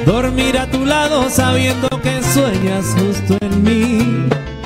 dormir a tu lado sabiendo que sueñas justo en mí.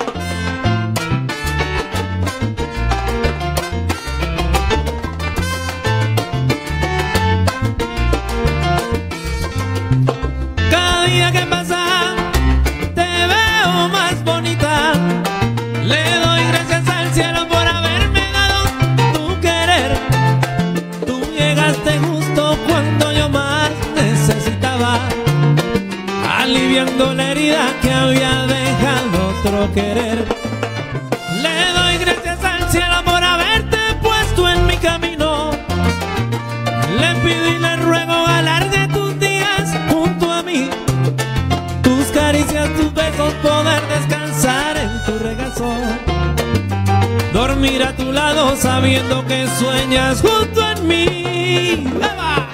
Cada día que pasa te veo más bonita. Le doy gracias al cielo por haberme dado tu querer. Tú llegaste justo cuando yo más necesitaba, aliviando la herida que había dejado otro querer. Le doy gracias al cielo por haberte puesto en mi camino. Le pido y le ruego alargue tus días junto a mí, tus caricias, tus besos, poder descansar en tu regazo, dormir a tu lado sabiendo que sueñas junto en mí. ¡Eva!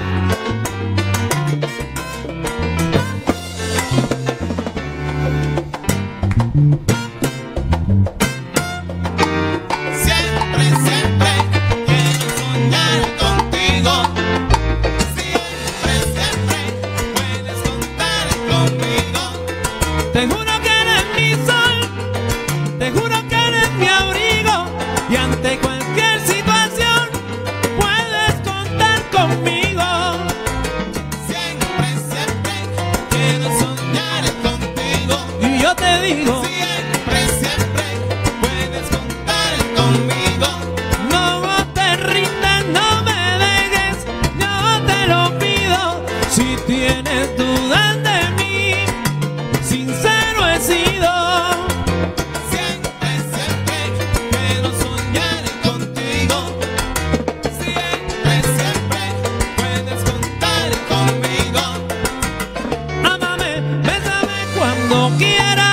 Te juro que eres mi sol, te juro que eres mi abrigo, y ante cualquier situación puedes contar conmigo. Siempre, siempre quiero soñar contigo. Y yo te digo, siempre, siempre puedes contar conmigo. no te rindas, no me dejes, yo te lo pido. Si tienes dudas de mí, sincero he sido. Siempre, siempre quiero soñar contigo. Siempre, siempre puedes contar conmigo. Ámame, bésame cuando quieras.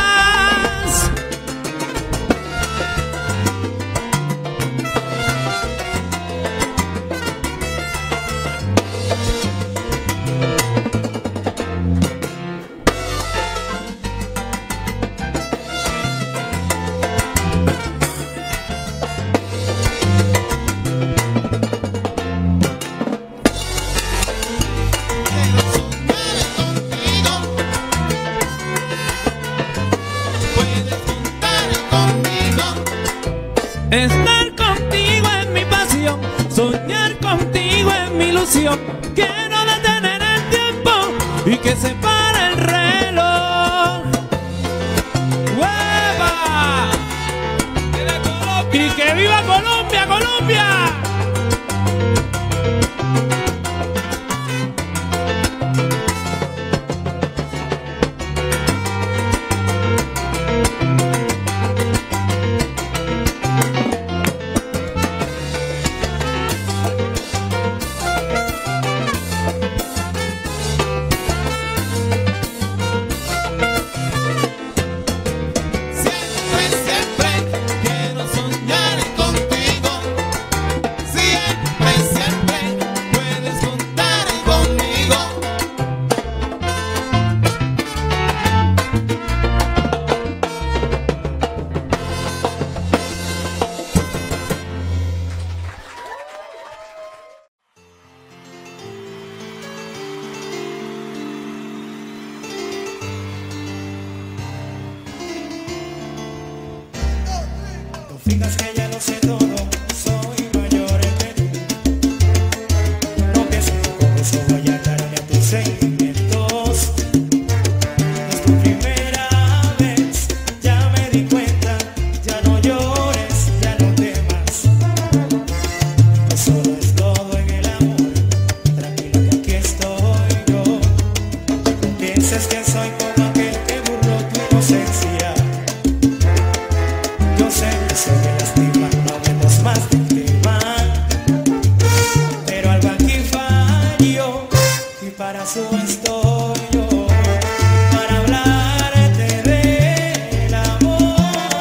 Quiero soñar contigo. Puedes contar conmigo. Estar contigo es mi pasión, soñar contigo es mi ilusión. Quiero detener el tiempo y que se pare el reloj. ¡Hueva! Y que viva Colombia, Colombia. Siempre, siempre quiero soñar contigo. Siempre, siempre puedes contar conmigo. No fingas que ya lo sé todo, soy mayor que tú. No pienses que con eso voy a darle a tus sentimientos. No es tu primera vez, ya me di cuenta. Ya no llores, ya no temas. No solo es todo en el amor. Tranquilo que aquí estoy yo. No pienses que soy como aquel que burló tu inocencia. Yo sé que se me lastima, no menos más de tema. Pero algo aquí falló y para eso estoy yo, para hablarte del amor.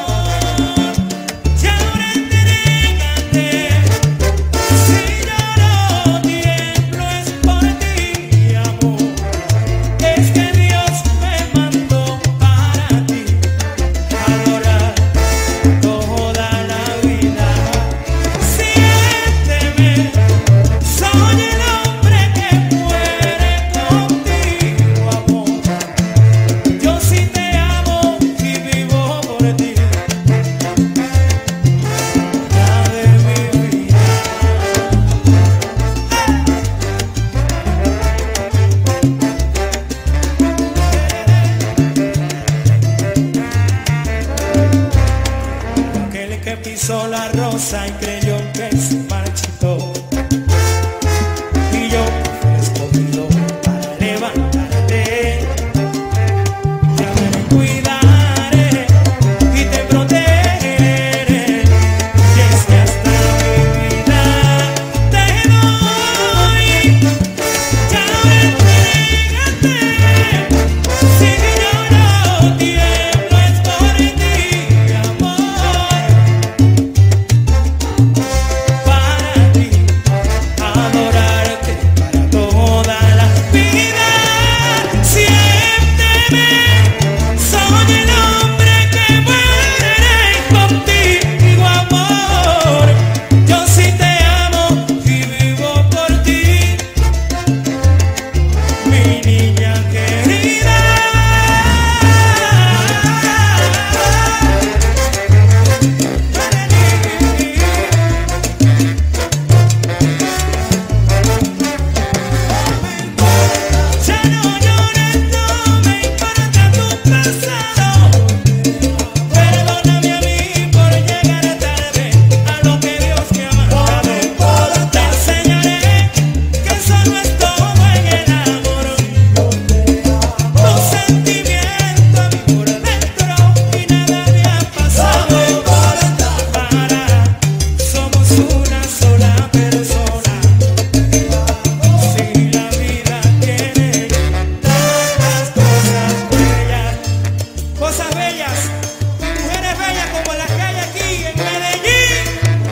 Y ahora entrégate, si lloro tiemblo es por ti, amor. Es que Dios me mandó hermosa y creyó que se marchitó. Y yo fui escogido para levantarte, te amaré, cuidaré y te protegeré. Y es que hasta mi vida te doy. Ya entrégate, si yo no tiemblo es por ti, mi amor. Para ti, adorarte para toda la vida. Siénteme, soy el hombre que muere contigo, amor. Yo sí te amo y vivo por ti, mi niña querida. Ya no llores, no me importa tu pasado. Perdóname a mí por llegar tarde a lo que Dios me ha mandado. Te enseñaré que eso no es todo en el amor. Tu sentimiento a mí por dentro y nada me ha pasado. Somos una sola persona. Si la vida tiene tantas cosas bellas, mujeres bellas como las que hay aquí en Medellín.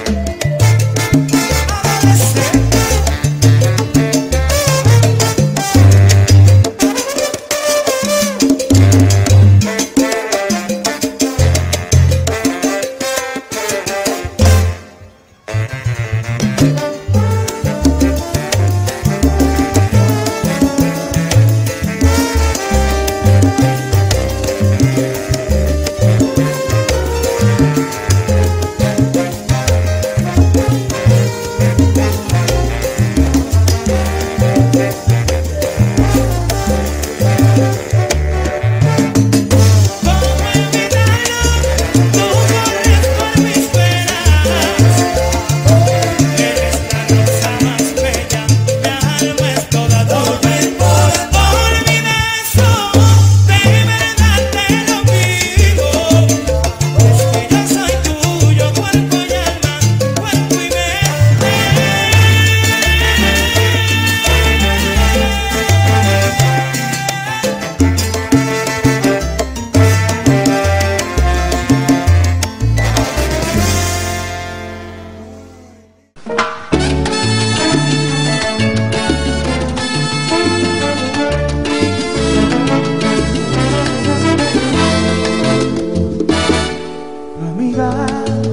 Amiga,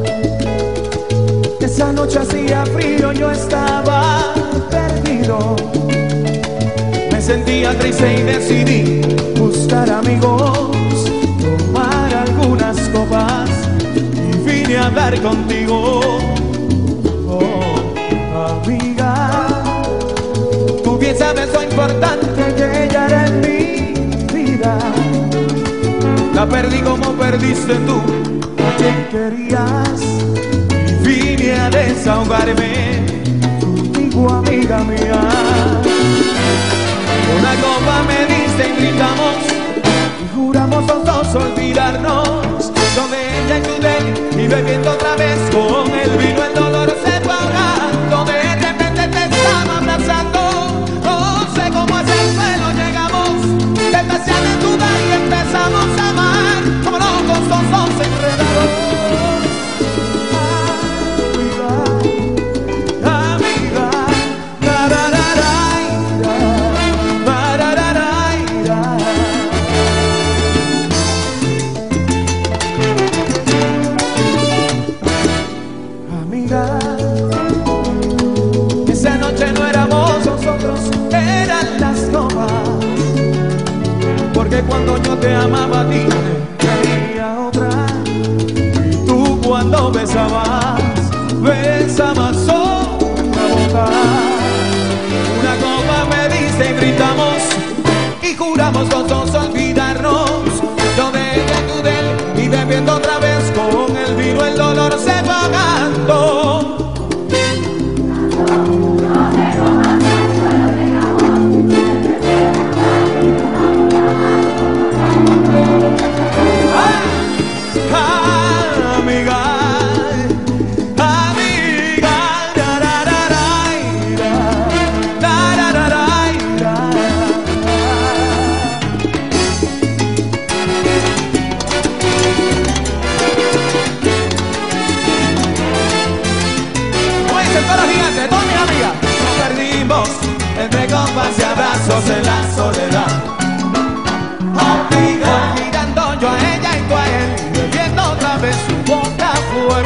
esa noche hacía frío, yo estaba perdido. Me sentía triste y decidí buscar amigos, tomar algunas copas y vine a hablar contigo. Oh, amiga, tú bien sabes lo importante que ella era en mi vida. La perdí como perdiste tú a quien querías y vine a desahogarme contigo, amiga mía. Una copa me diste y brindamos y juramos los dos olvidarnos. Yo de ella y tú de él y bebiendo otra vez con el vino el dolor se fue ahogando. De repente te estaba abrazando, no sé cómo es el suelo llegamos. Te empecé a desnudar y empezamos a amar como locos los dos enredados. Esa noche no éramos nosotros, eran las copas. Porque cuando yo te amaba a ti, quería otra. Y tú cuando besabas, besabas otra boca. Una copa me diste y brindamos y juramos los dos olvidarnos. Yo de ella y tú de él y bebiendo otra vez con el vino el dolor se va ahogando.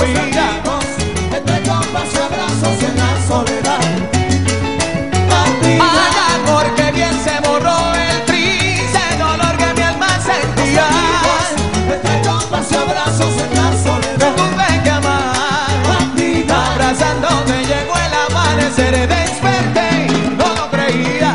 miramos entre copas y abrazos en la soledad. ay amor, que bien se borró el triste dolor que mi alma sentía. Entre copas y abrazos en la Te soledad. tuve que amar, abrazándote llegó el amanecer, desperté y no lo creía.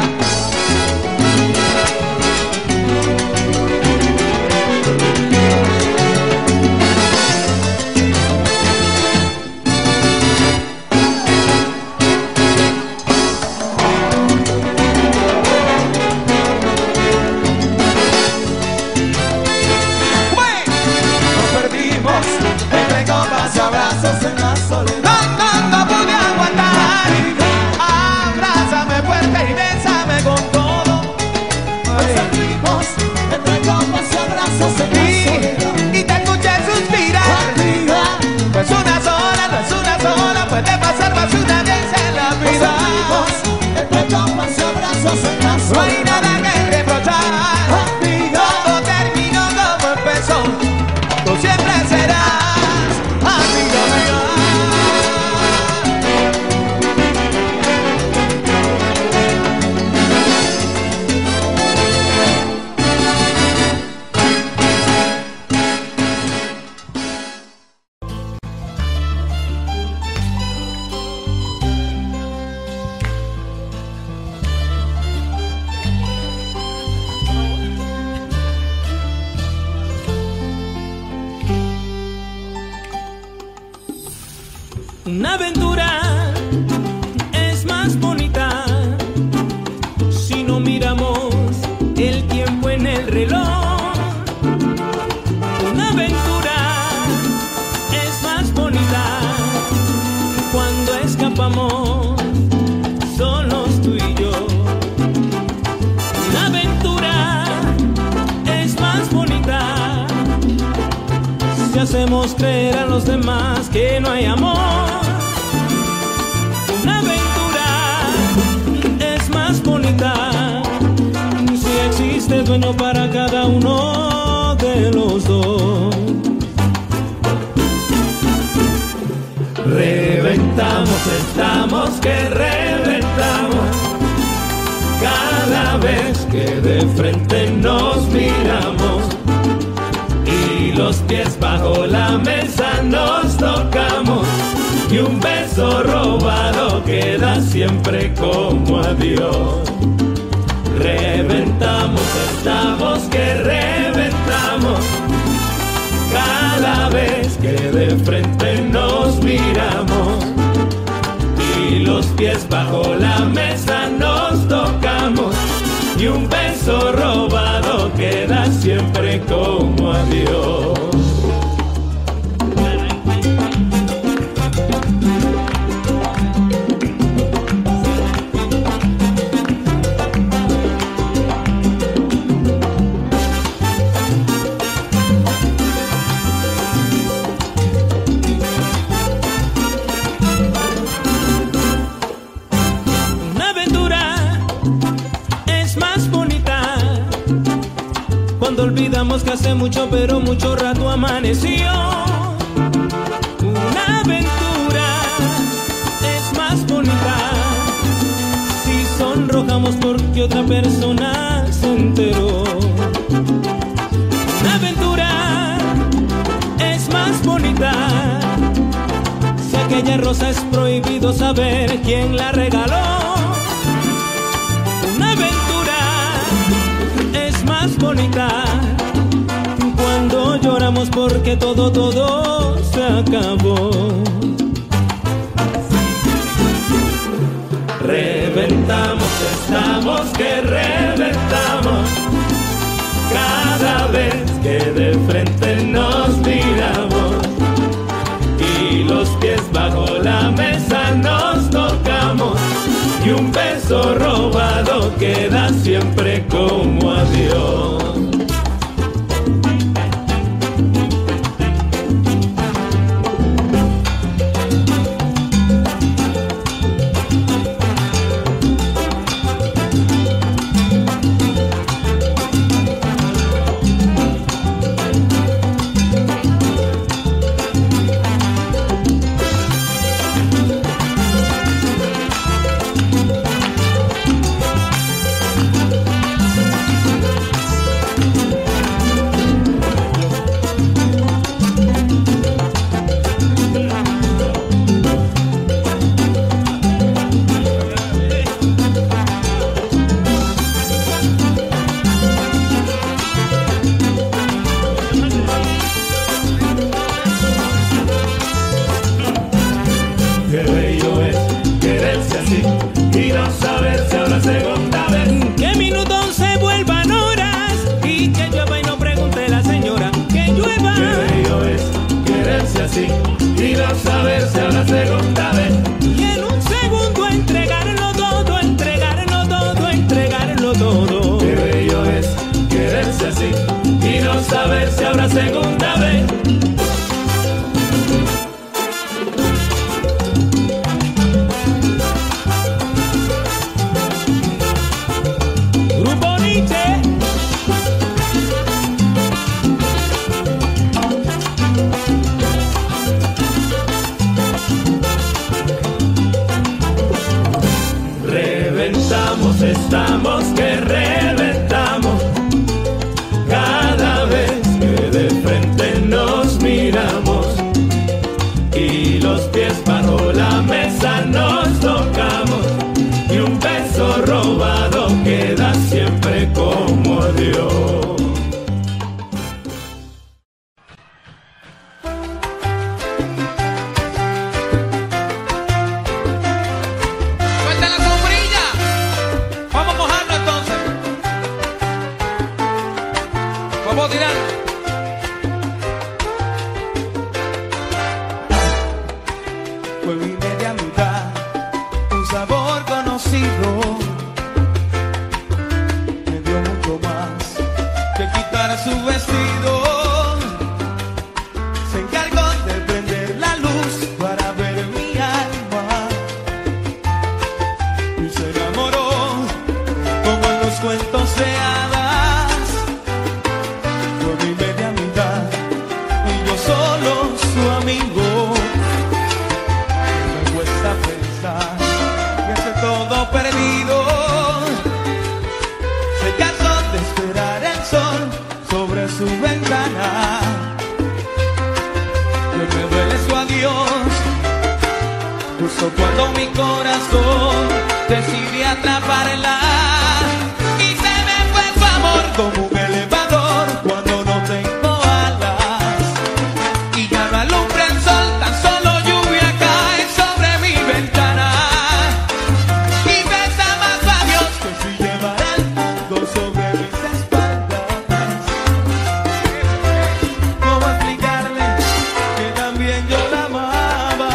Nos perdimos Entre copas y abrazos en la soledad. no pude aguantar. Abrázame fuerte y bésame con todo. Nos perdimos entre copas y abrazos en la soledad. Y te escuché suspirar. No es una sola, puede pasar más una vez en la Nos vida. perdimos entre copas y abrazos en la No hay soledad. nada que reprochar. Todo terminó como empezó. Tú siempre serás amiga mía. Una aventura es más bonita si no miramos el tiempo en el reloj. Una aventura es más bonita cuando escapamos solos tú y yo. Una aventura es más bonita si hacemos creer a los demás que no hay amor. Una aventura es más bonita si existe dueño para cada uno de los dos. Reventamos, estamos que reventamos cada vez que de frente nos miramos. Y los pies bajo la mesa nos tocamos y un beso robado queda siempre como adiós. Reventamos, estamos que reventamos cada vez que de frente nos miramos. Y los pies bajo la mesa nos tocamos y un beso robado queda siempre como adiós. Una aventura es más bonita cuando olvidamos que hace mucho, pero mucho rato amaneció. Una aventura es más bonita si sonrojamos porque otra persona se enteró. Una aventura es más bonita si aquella rosa es prohibido saber quién la regaló. Una aventura es más bonita cuando lloramos porque todo se acabó. Reventamos, estamos que reventamos cada vez que de frente nos miramos. Y los pies bajo la mesa nos tocamos y un beso robado queda siempre como adiós. y no saber si habrá segunda vez. Grupo Nietzsche. Reventamos, estamos que reventamos. Cada vez que de frente nos miramos y los pies bajo la mesa nos tocamos y un beso robado queda siempre como adiós. Fue mi media mitad, un sabor conocido. Me dio mucho más que quitar su vestido. Se encargó de prender la luz para ver mi alma y se enamoró como en los cuentos de hadas. Fue mi media mitad y yo solo su amigo. Pensar que hace todo perdido. Se cansó de esperar el sol sobre su ventana. Y hoy me duele su adiós, justo cuando mi corazón decide atraparla. Y se me fue su amor como un elevador cuando no tengo alas. Y ya no alumbra el sol, tan solo lluvia cae sobre mi ventana. Y besa más labios que si llevara el mundo sobre mis espaldas. ¿Cómo explicarle que también yo la amaba?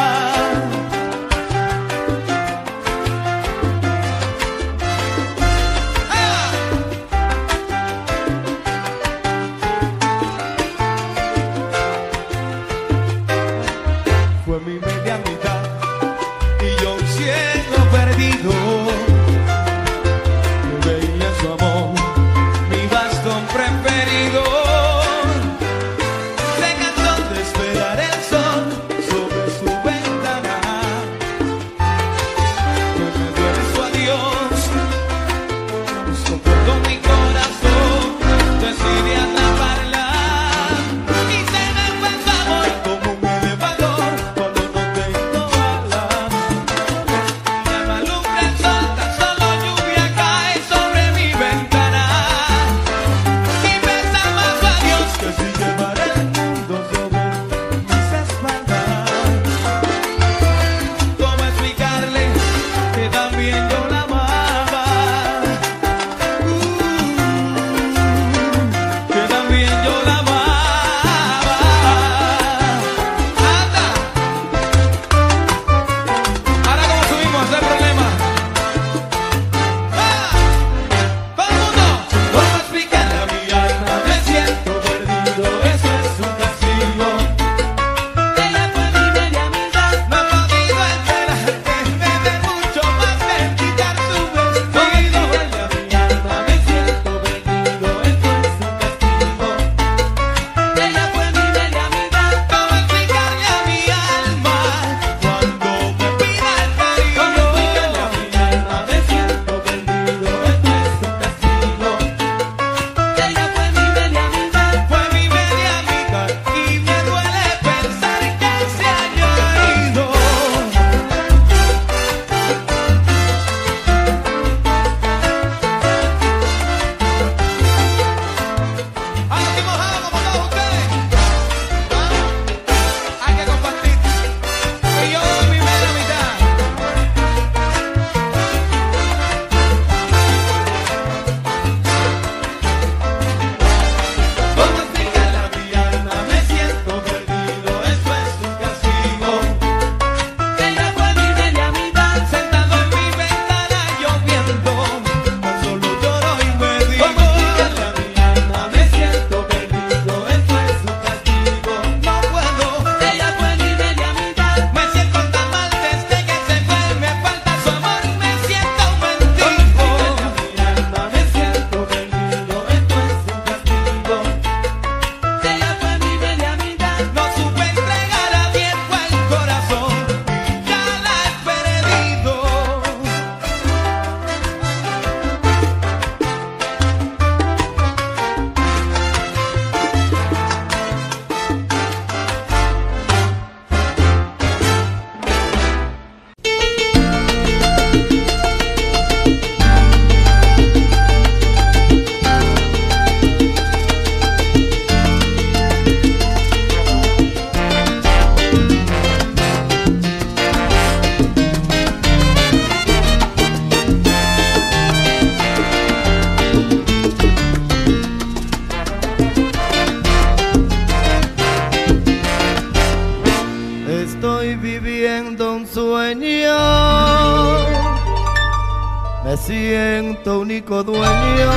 Me siento único dueño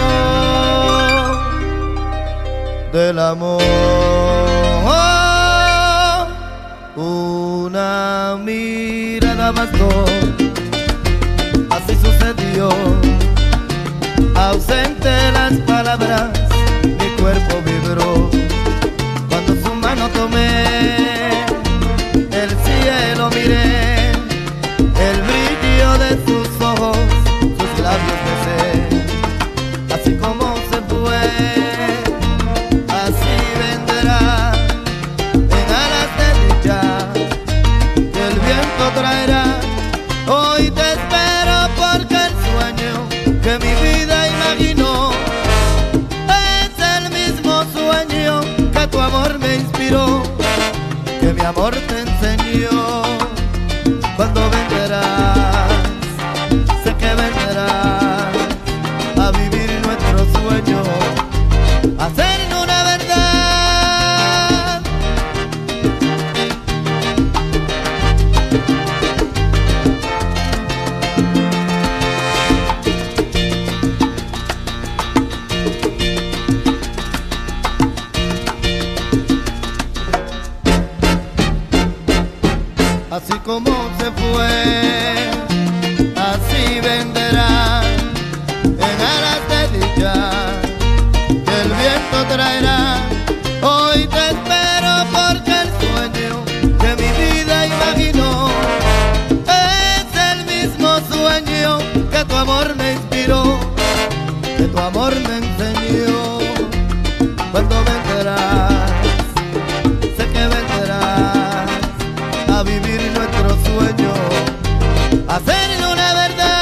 del amor. Una mirada bastó, así sucedió. Ausente las palabras, mi cuerpo vibró. Cuando su mano tomé, el cielo miré, el brillo de sus ojos, sus labios besé. Así como se fue, así vendrá, en alas de dicha, que el viento traerá. Hoy te espero porque el sueño que mi vida imaginó es el mismo sueño que tu amor me inspiró, que mi amor te enseñó. Cuando vendrás, sé que vendrás a vivir nuestro sueño, a hacer una verdad. Así como se fue, así vendrá, en alas de dicha, que el viento traerá. Hoy te espero porque el sueño que mi vida imaginó es el mismo sueño que tu amor me inspiró, que tu amor me enseñó. Cuando vendrás, sé que vendrás a vivir nuestro sueño, a hacer una verdad.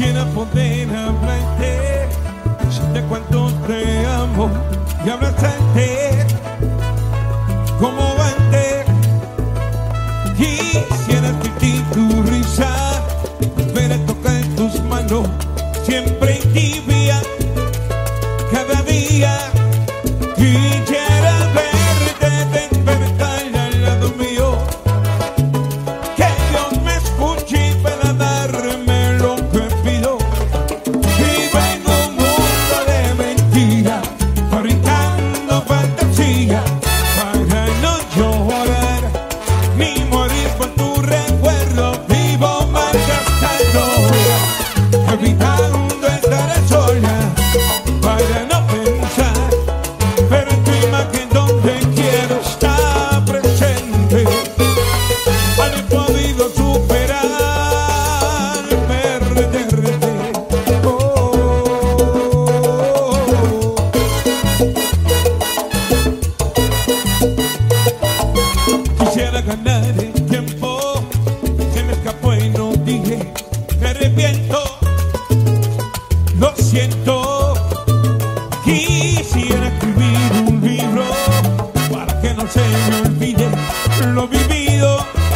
Quisiera poder hablarte de cuánto te amo y abrazarte como antes. Quisiera sentir tu risa, volver a tocar tus manos, siempre tibia, cada día. Quisiera verte despertar al lado mío, que Dios me escuche para darme lo que pido. Vivo en un mundo de mentiras, fabricando fantasía para no llorar ni morir por tu recuerdo. Vivo malgastando, evitando estar sola para no pensar, pero en tu imagen donde quiero estar presente. No he podido superar perderte. Quisiera ganar el tiempo, se me escapó y no dije, me arrepiento, lo siento. Quisiera escribir un libro para que no se me olvide lo vivido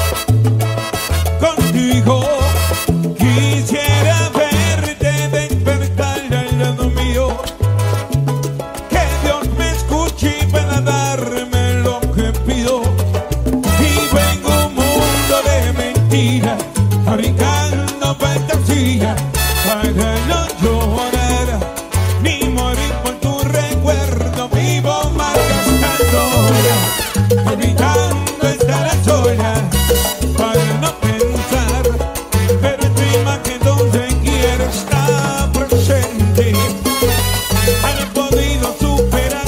contigo. Quisiera verte despertar al lado mío, que Dios me escuche para darme lo que pido. Vivo en un mundo de mentiras, fabricando fantasía para no llorar ni morir por tu recuerdo. Vivo malgastando, evitando estar a solas para no pensar, pero en tu imagen donde quiero estar presente. No he podido superar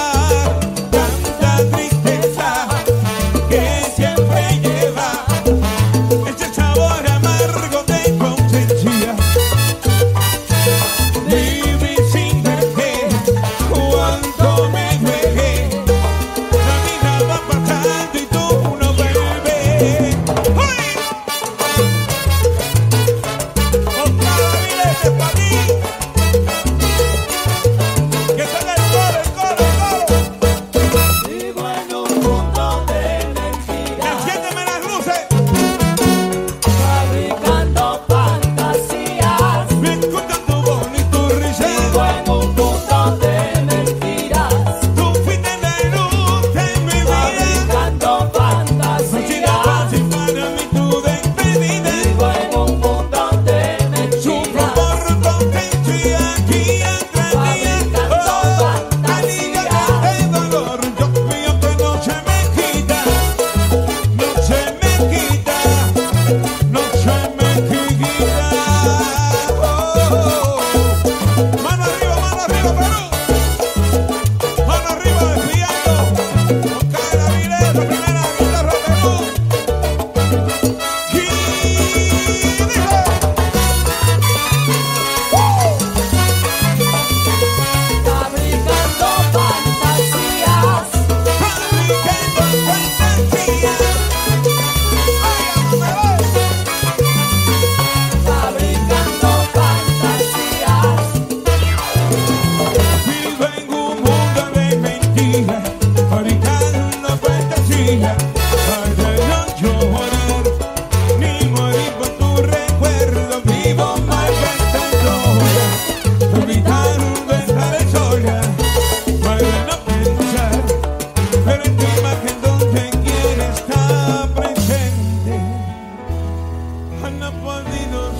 tanta tristeza que siempre lleva ese sabor amargo de tu ausencia. Viví sin verte, cuánto me duele. La vida va pasando y tú no vuelves. ¡Uy! Oscar Avilés es para ti. Que salga el coro, el coro, el coro. Vivo en un mundo de mentiras, Enciéndeme las luces. fabricando fantasías. Me escuchan tu voz y tu risa. Vivo en un mundo de mentiras, Tú fuiste la luz de mi vida. fabricando No siga fantasías. fácil para mí tu despedida. Vivo en un mundo de Sufro mentiras, por tu ausencia día tras día. Oh, alivia este dolor, Dios mío, que no se me quita. No se me quita. No se me quita. Oh. Mano arriba, Perú. Mano arriba, desviando. Oscar Avilés, la primera guitarra Perú. Y dice. fabricando fantasías. Fabricando fantasías. Ay, me voy. Fabricando fantasías. Vivo en un mundo de mentiras, fabricando fantasías para no llorar ni morir por tu recuerdo. Vivo malgastando, evitando estar sola para no pensar, pero en tu imagen donde quiero estar presente. No he podido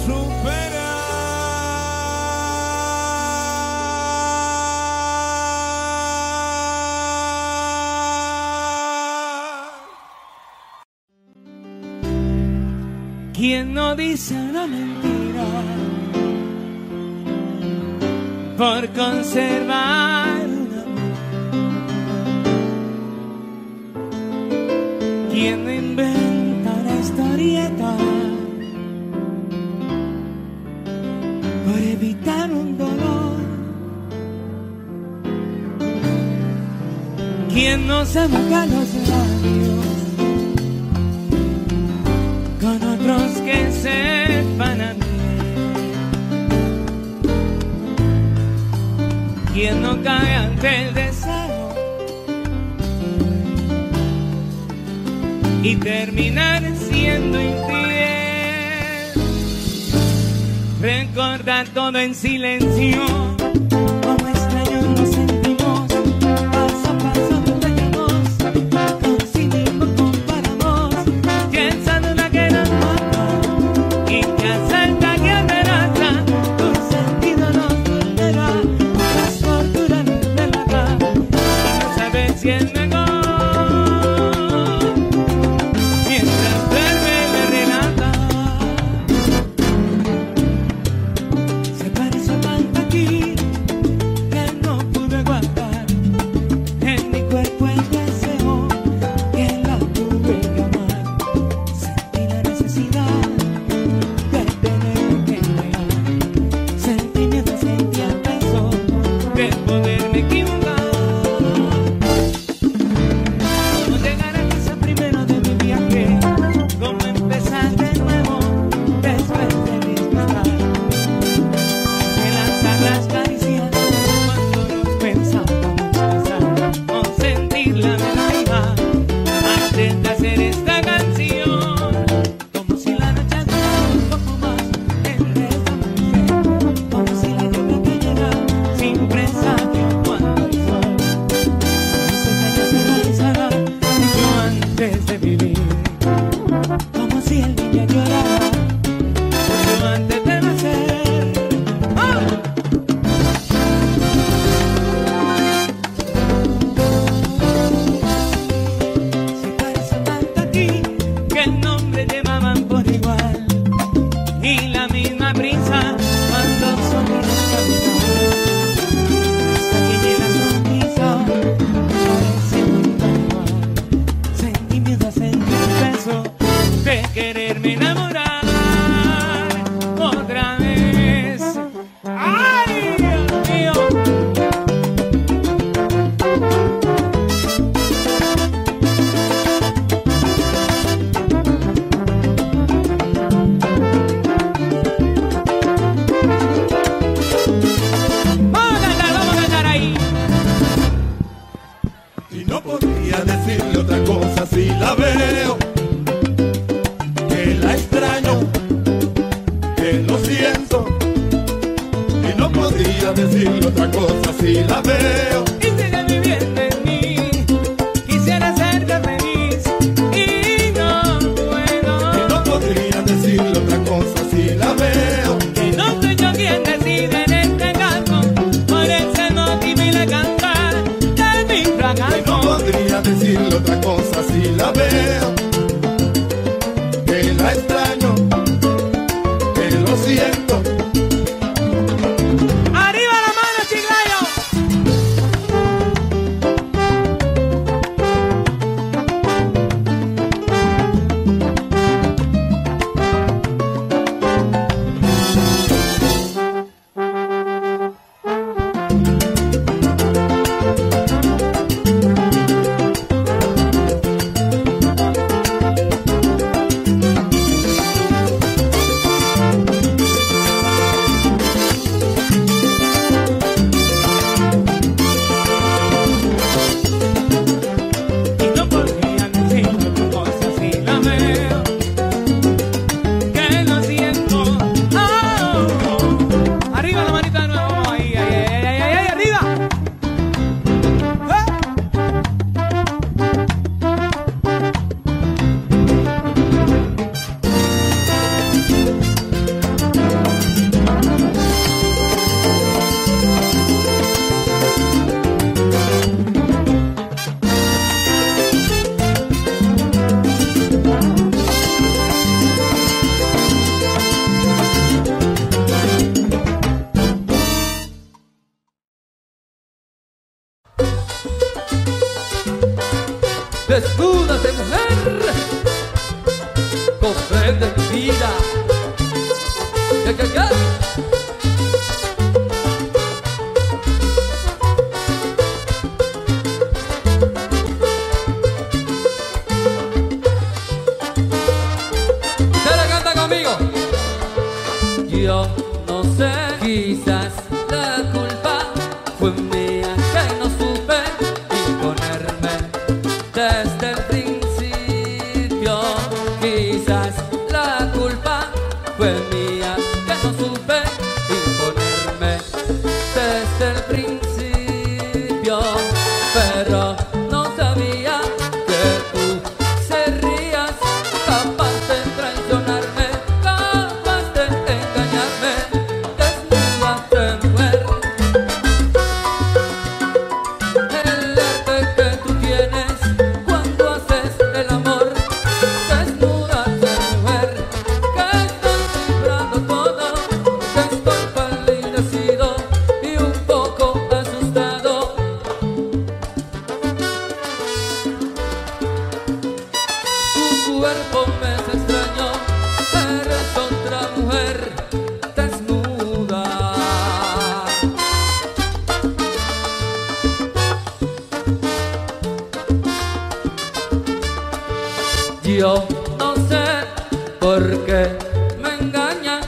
superar. ¿Quién no dice una mentira por conservar un amor? ¿Quién no inventa una historieta por evitar un dolor? ¿Quién no se moja los labios con otros que sepan a mí? quien no cae ante el deseo y terminar siendo infiel. Recordar todo en silencio, como extraños nos sentimos, paso a paso batallamos, coincidimos, comparamos, piensa una que nos mata y te asalta, que amenaza, tu sentido nos vulnera, las torturas nos relata y no sabes si es mejor. Desnúdate, mujer, comprende mi vida. ¿Qué? Se la canta conmigo. Yo no sé, quizás la culpa fue mía. desde el principio, pero no sabía que tú serías capaz de traicionarme, capaz de engañarme. Desnúdate, mujer. El arte que tú tienes cuando haces el amor. Desnúdate, mujer, que estoy vibrando todo, que estoy palidecido y un poco asustado. Tu cuerpo me es extraño, eres otra mujer desnuda. Yo no sé por qué me engañas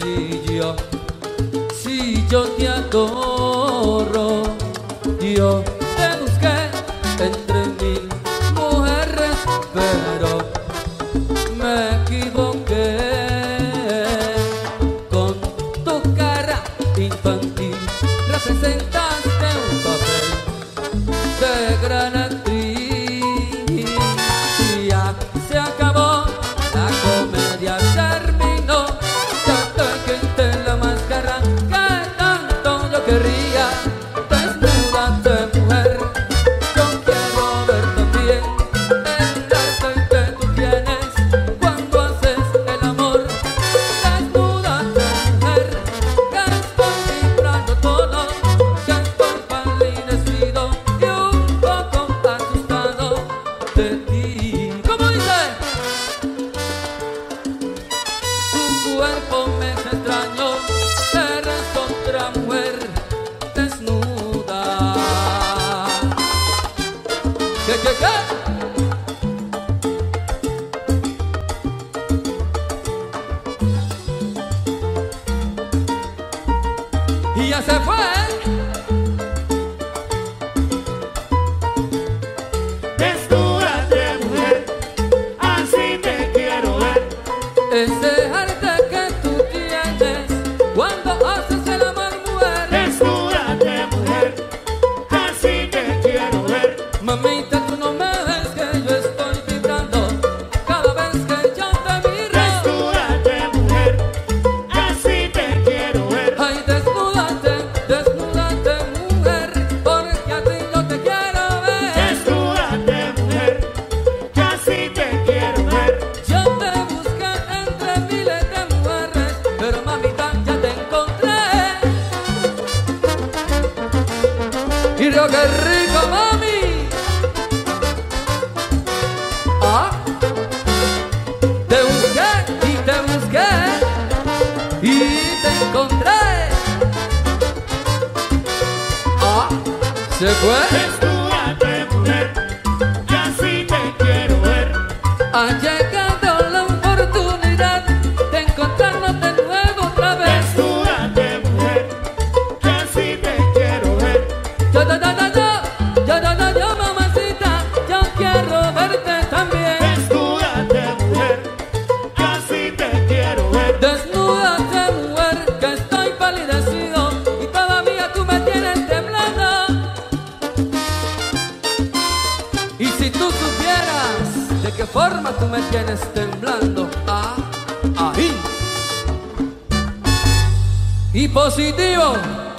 si yo te adoro. Yo te busqué entre mil mujeres, pero me equivoqué. Con tu cara infantil representaste un papel de gran actriz. Y ya se acabó, la comedia terminó. Ya te quité la máscara que tanto yo quería. Desnúdate, mujer, yo quiero ver también el arte que tú tienes cuando haces el amor. Desnúdate, mujer, que estoy vibrando todo, que estoy palidecido y un poco asustado de ti. ¿Cómo dice? Tu cuerpo me es extraño, eres otra mujer desnuda. ¿Qué? Y ya se fue. Desnúdate, mujer, así te quiero ver. Ese arte que tú tienes cuando haces el amor, mujer. Desnúdate, mujer, así te quiero ver. Mamita, tú no me ves que yo estoy vibrando cada vez que yo te miro. Desnúdate, mujer, así te quiero ver. Ay, desnúdate, desnúdate, mujer, porque a ti yo te quiero ver. Desnúdate, mujer, así te quiero ver. Yo te busqué entre miles de mujeres, pero mamita, ya te encontré. Y yo, qué rico, mami. Ah, te busqué y te busqué y te encontré. Ah, se fue. Desnúdate, mujer, así te quiero ver. Ha llegado la oportunidad de encontrarnos de nuevo otra vez. Desnúdate, mujer, así te quiero ver. Yo, mamacita, yo quiero verte también. Desnúdate, mujer, así te quiero ver. Desnúdate, mujer, que estoy palidecido y todavía tú me tienes temblando. Y si tú supieras de qué forma tú me tienes temblando. Ah, ahí. Y positivo.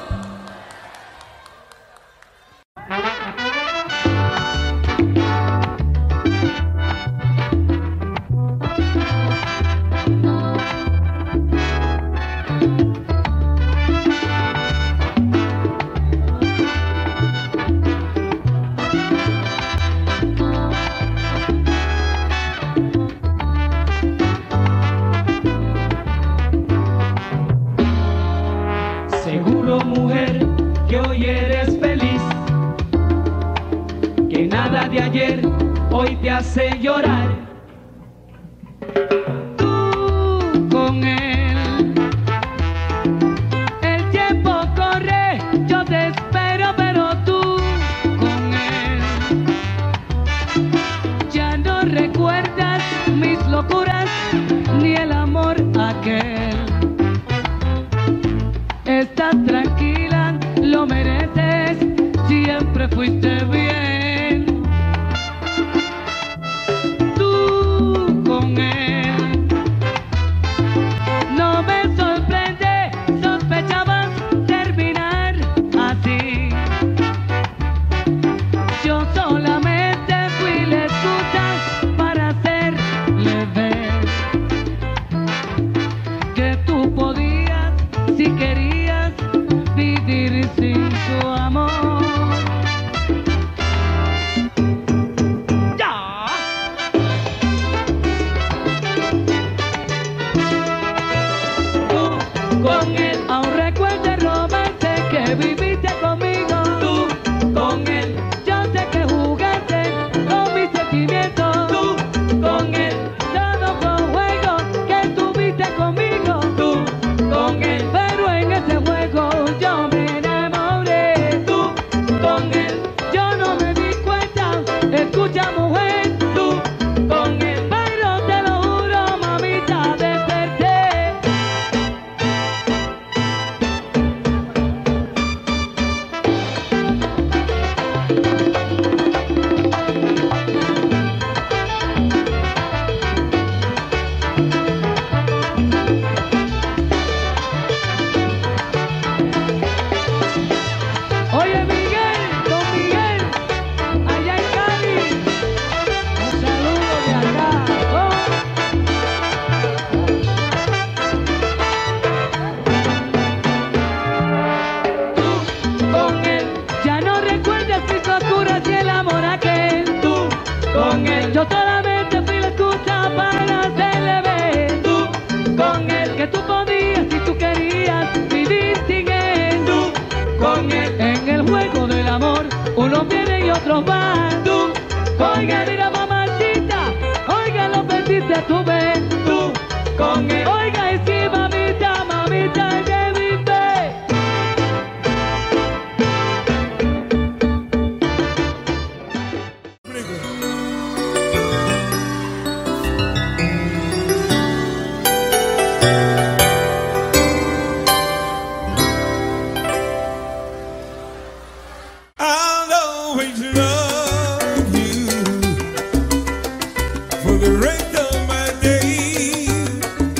Seguro, mujer, que hoy eres feliz, que nada de ayer hoy te hace llorar. Tú con él, el tiempo corre, yo te espero, pero tú con él ya no recuerdas mis locuras ni el amor aquel. Estás tranquila, lo mereces. fuiste bien, tú con él. No me sorprende, sospechabas terminar así. Yo solamente fui la excusa para hacerle ver que tú podías, si querías, vivir sin su amor. ¡Ya! Tú con él, aún recuerda el romance que viviste conmigo. Tú con él, yo sé que jugaste con mis sentimientos. Tú con él, todo fue un juego que tuviste conmigo. Tú con él, pero en ese juego yo me enamoré. Tú con él, yo no me di cuenta. Escucha, mujer, tú con él, pero te lo juro, mamita, desperté. Oye, Miguel, don Miguel, allá en Cali, un saludo de acá. Tú con él, ya no recuerdas mis oscuras y el amor aquel. Tú con él, yo solamente fui la excusa para hacerle ver. Tú con él, que tú podías si tú querías vivir sin él. Tú con él, en el juego del amor, unos vienen y otros van. Tú, oiga, mira, mamacita, oiga, lo perdiste a tu vez. Tú con él, oiga, y sí, mamita, mamita, que viste. I'll always love you for the rest of my days.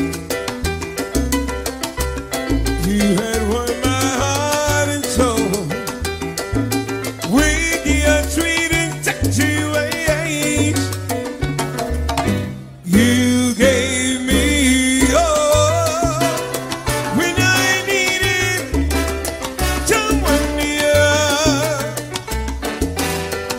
You had won my heart and soul with your sweet and sexy ways. You gave me all when I needed someone near.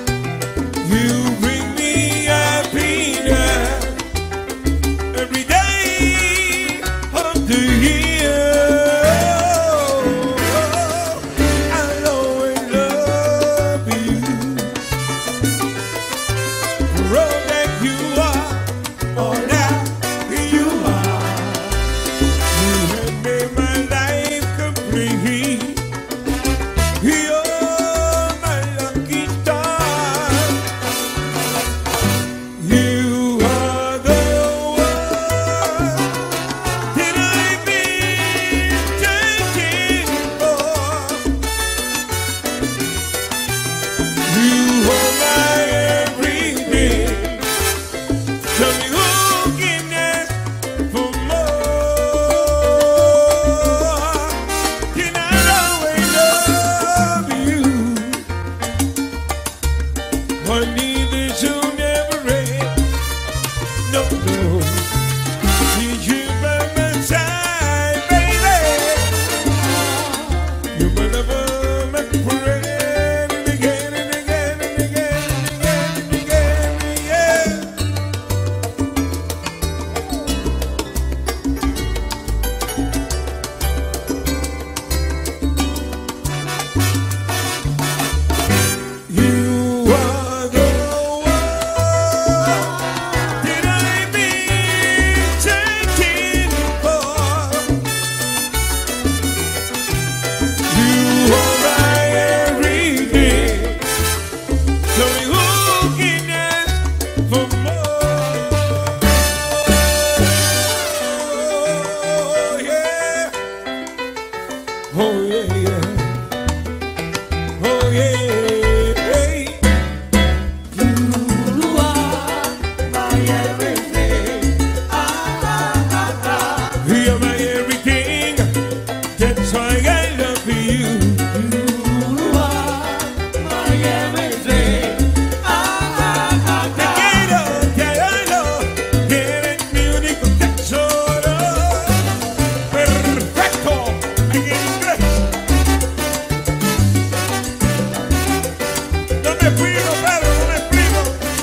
respiro, Pedro, no respiro.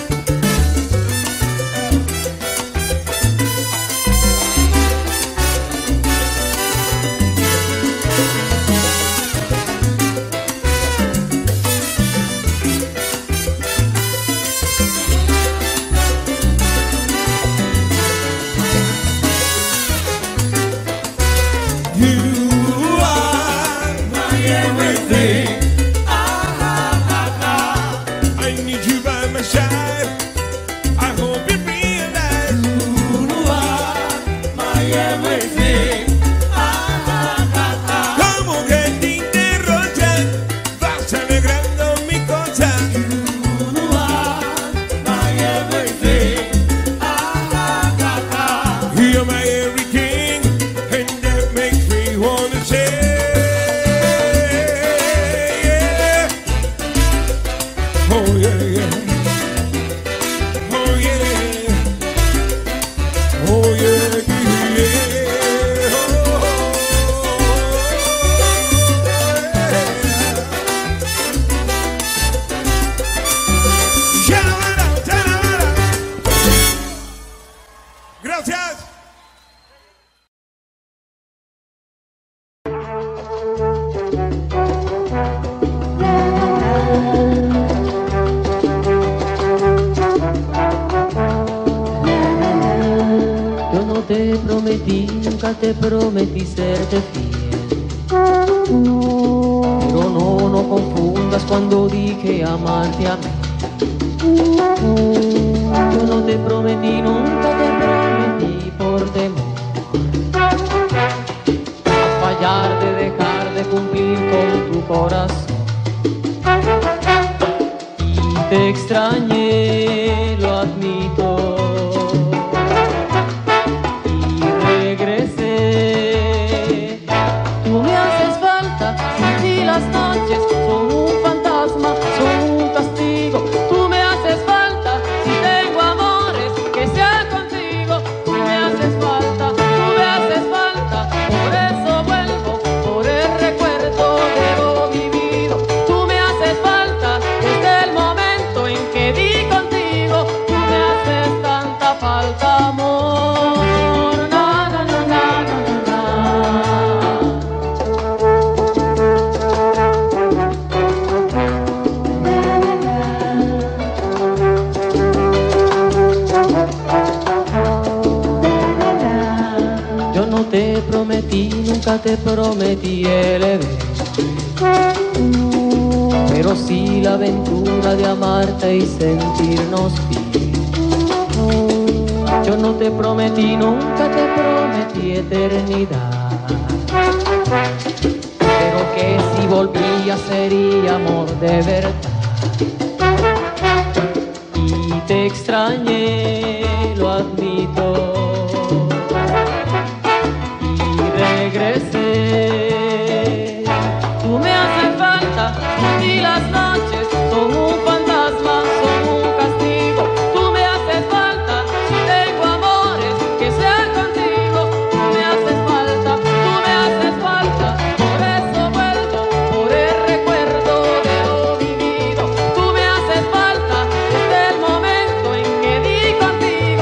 Nunca te prometí serte fiel, pero no confundas cuando dije amarte a mí. Yo no te prometí, nunca te prometí por temor a fallar, de dejar de cumplir con tu corazón. Y te extrañé, lo admito. Las noches son un fantasma, son un castigo. Tú me haces falta, si tengo amores, que sea contigo. Tú me haces falta, por eso vuelvo, por el recuerdo de lo vivido. Tú me haces falta, desde el momento en que di contigo. Tú me haces tanta falta, amor. Na, na, na, na, na, na. Te prometí, nunca te prometí el evento, pero sí la aventura de amarte y sentirnos bien. Yo no te prometí, nunca te prometí eternidad, pero que si volvía sería amor de verdad. Y te extrañé, lo admito. Regresé, tú me haces falta y las noches son un fantasma, son un castigo. Tú me haces falta, si tengo amores, que sean contigo. Tú me haces falta, por eso vuelvo, por el recuerdo de lo vivido. Tú me haces falta, desde el momento en que di contigo.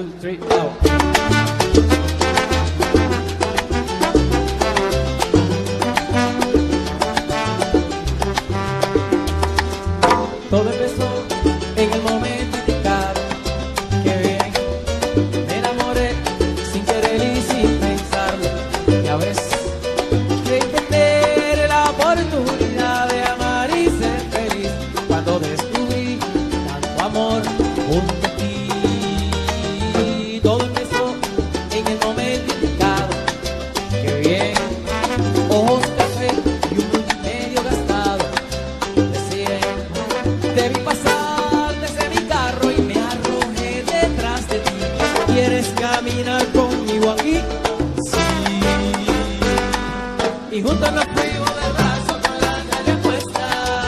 2, 3, now. Todo empezó en el momento indicado. Qué bien, me enamoré sin querer y sin pensarlo. Ya ves, creí tener la oportunidad de amar y ser feliz cuando descubrí tanto amor junto a ti. Todo empezó en el momento indicado. Qué bien, ojos café y un multimedio gastado. Debí pasar desde mi carro y me arrojé detrás de ti. ¿Quieres caminar conmigo aquí? Sí. Y juntos nos fuimos del brazo con la calle puesta.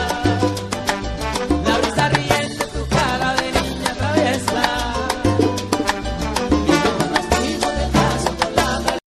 La brisa riente en tu cara de niña traviesa. Y juntos nos fuimos del brazo con la calle.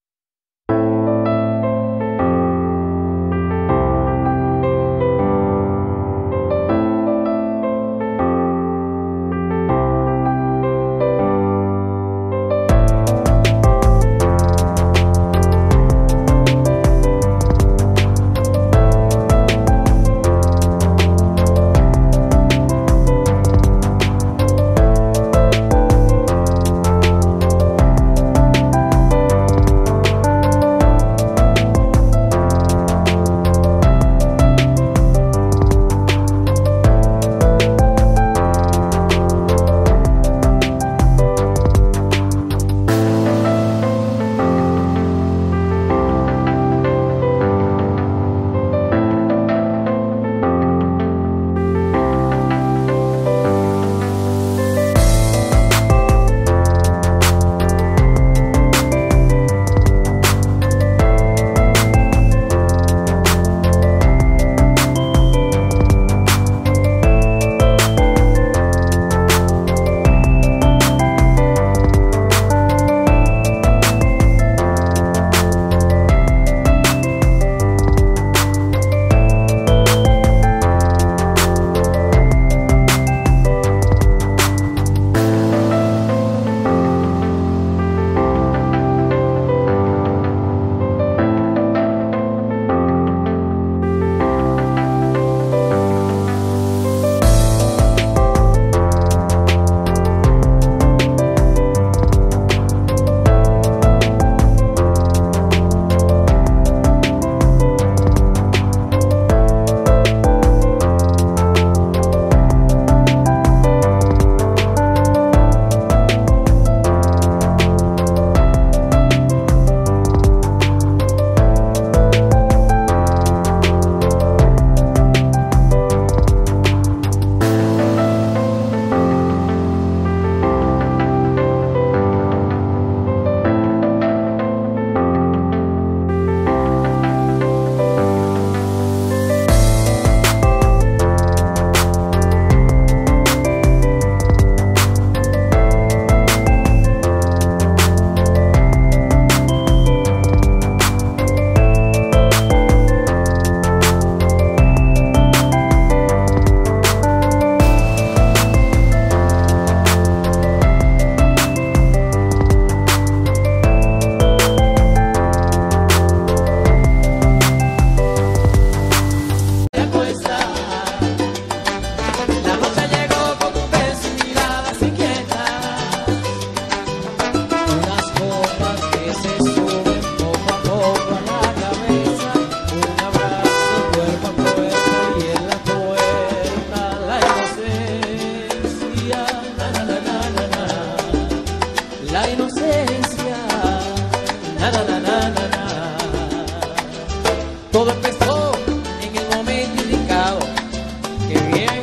Todo empezó en el momento indicado. Qué bien,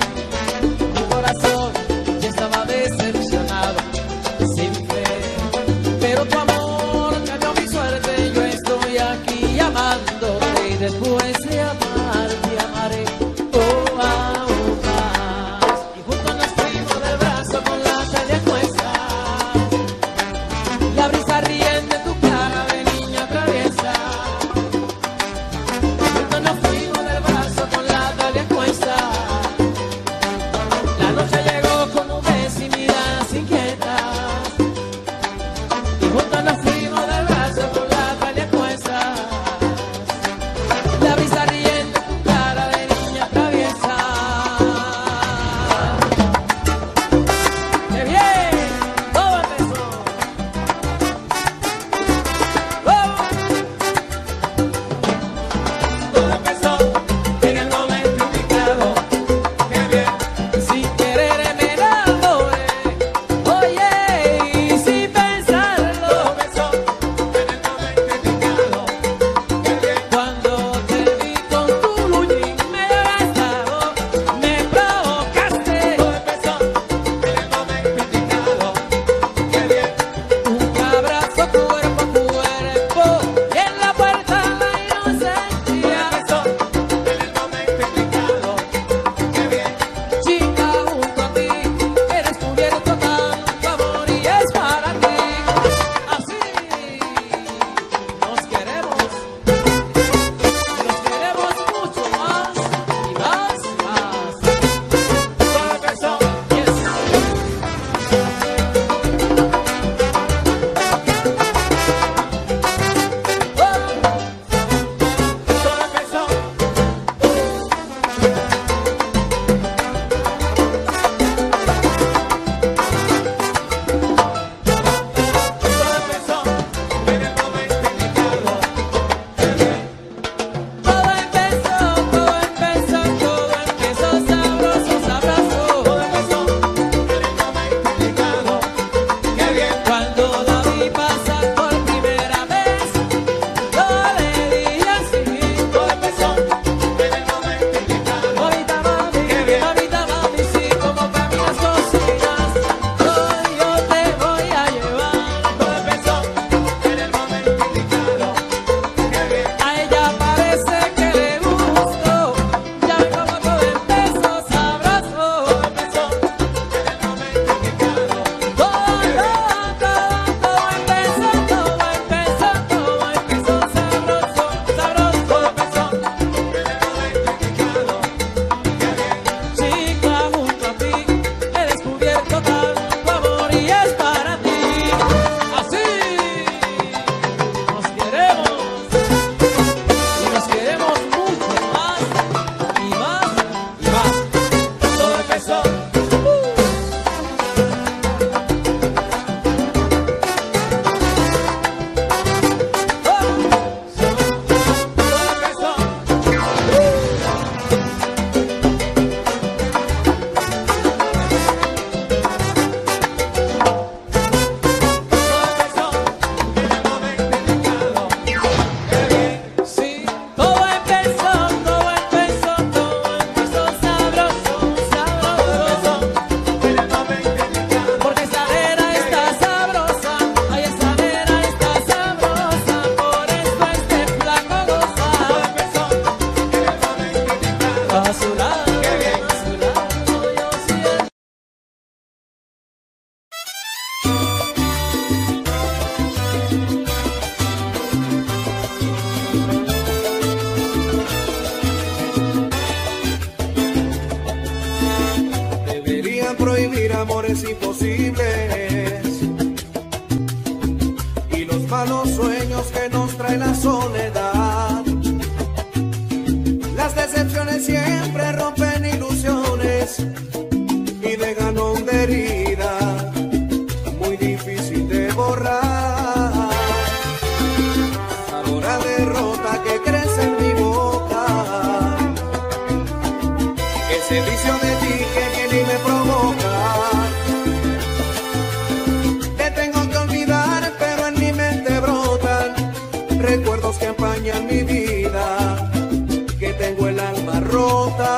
mi corazón ya estaba decepcionado, sin fe. Pero tu amor cambió mi suerte. Yo estoy aquí amándote y después de amarte amaré. Oh, aún más. Y juntos nos fuimos del brazo con la calle cuesta. La brisa riente en tu cara de niña traviesa. Nos fuimos del brazo con la calle cuesta. La noche llegó con nubes y miradas inquietas. juntos nos fuimos del brazo por la calle Cuesta. La brisa riendo, tu cara de niña traviesa. ¡Qué bien! Todo empezó. Todo empezó en el momento indicado. Qué bien. Sin querer me enamoré. Oye, y sin pensarlo. Todo empezó en el momento indicado. Qué bien. Cuando te vi con tu lujín me abrazado, me provocaste. Todo empezó en el momento indicado. Qué bien. Un abrazo cuerpo a cuerpo y en la puerta la inocencia. Todo empezó en el momento indicado. Qué bien. Chica, junto a ti he descubierto tanto amor y es para ti. Así nos queremos mucho más y más y más. Todo empezó. Yes. Todo empezó. Todo empezó en el momento indicado. Qué bien. Todo empezó sabroso, sabroso. Todo empezó en el momento indicado. Qué bien. Cuando la vi pasar por primera vez, yo le dije así. Todo empezó en el momento indicado. Mamita mami, Qué bien. mamita mami, sí, como caminas cocinas, hoy yo te voy a llevar. Todo empezó en el momento indicado. Qué bien. A ella parece que le gustó, ya como todo empezó sabroso. Todo empezó en el momento indicado. Todo empezó sabroso, sabroso. Todo empezó en el momento indicado. Qué bien. Chica, junto a ti he descubierto tanto amor y es para ti. Así nos queremos y nos queremos mucho más y más y más. Todo empezó. Todo empezó. Todo empezó en el momento indicado. Qué bien. Sí, todo empezó sabroso, sabroso. En el momento indicado. Porque esa nena está sabrosa, ay, esa nena está sabrosa, por eso este flaco goza. Todo empezó en el momento indicado. A su lado, yo siento. Deberían prohibir amores imposibles y los malos sueños que nos trae la soledad. Las decepciones siempre rompen ilusiones y dejan honda herida muy difícil de borrar. Sabor a derrota que crece en mi boca, ese vicio de ti que viene y me provoca. Te tengo que olvidar, pero en mi mente brotan recuerdos que empañan mi vida, que tengo el alma rota.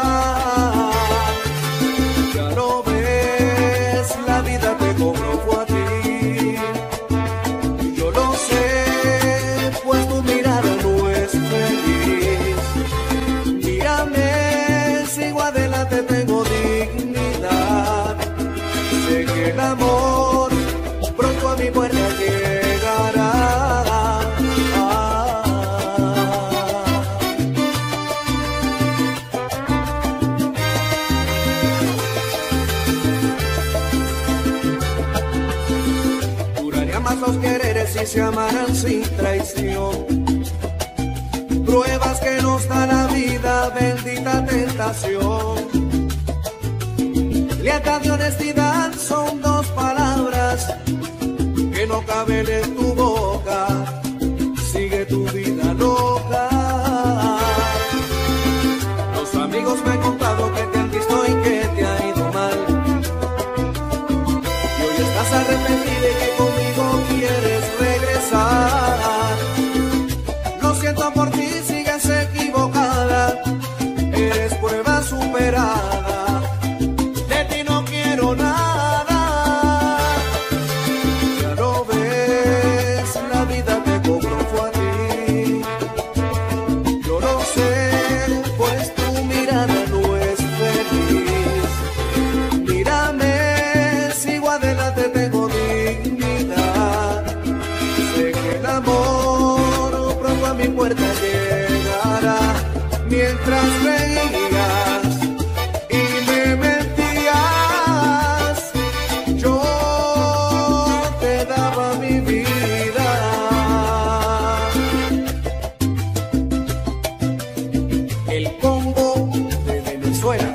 Ya lo ves, la vida te cobró a ti. Yo lo sé, pues tu mirada no es feliz. Mírame, sigo adelante, tengo dignidad. Sé que el amor pronto a mi puerta llegará. Juraría más los quereres si se amaran sin traición. Pruebas que nos da la vida, bendita tentación. Lealtad y honestidad son dos palabras que no caben en tu boca. Sigue tu vida loca. Los amigos me han contado que te han visto y que te ha ido mal. Y hoy estás arrepentida y que conmigo quieres regresar. Lo siento por ti, sigues equivocada. Eres prueba superada. De ti no quiero nada. Ya lo ves, la vida te cobró fue a ti. Yo lo sé, pues tu mirada no es feliz. Mírame, sigo adelante, tengo dignidad. Sé que el amor pronto a mi puerta llegará. Mientras veías y me mentías, yo te daba mi vida. El combo de Venezuela.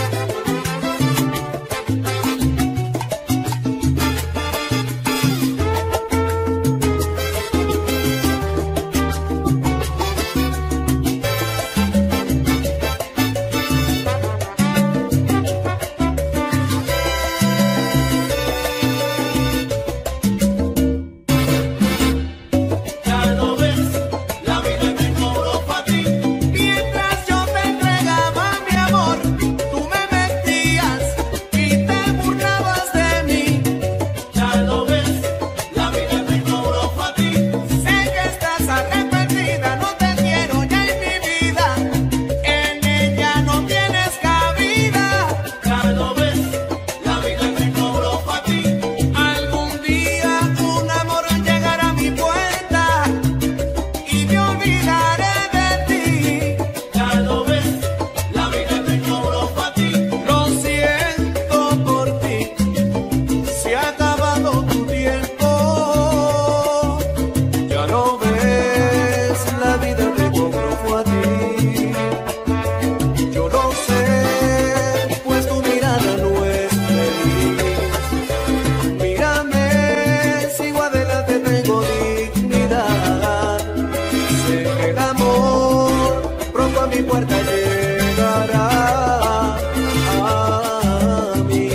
Ya lo ves, la vida te cobró pa' ti. Mientras yo te entregaba mi amor, tú me mentías y te burlabas de mí. Ya lo ves, la vida te cobró pa' ti. Sé que estás arrepentida, no te quiero ya en mi vida. En ella no tienes cabida. Ya lo ves, la vida te cobró pa' ti. Algún día un amor llegará a mi puerta y me olvidaré de ti. Ya lo ves, la vida te cobró pa' ti. Lo siento por ti, se ha acabado tu tiempo. Ya lo ves, la vida te cobró fue a ti. Yo lo sé, pues tu mirada no es feliz. Mírame, sigo adelante, tengo dignidad. Sé que el amor pronto a mi puerta llegará a mí.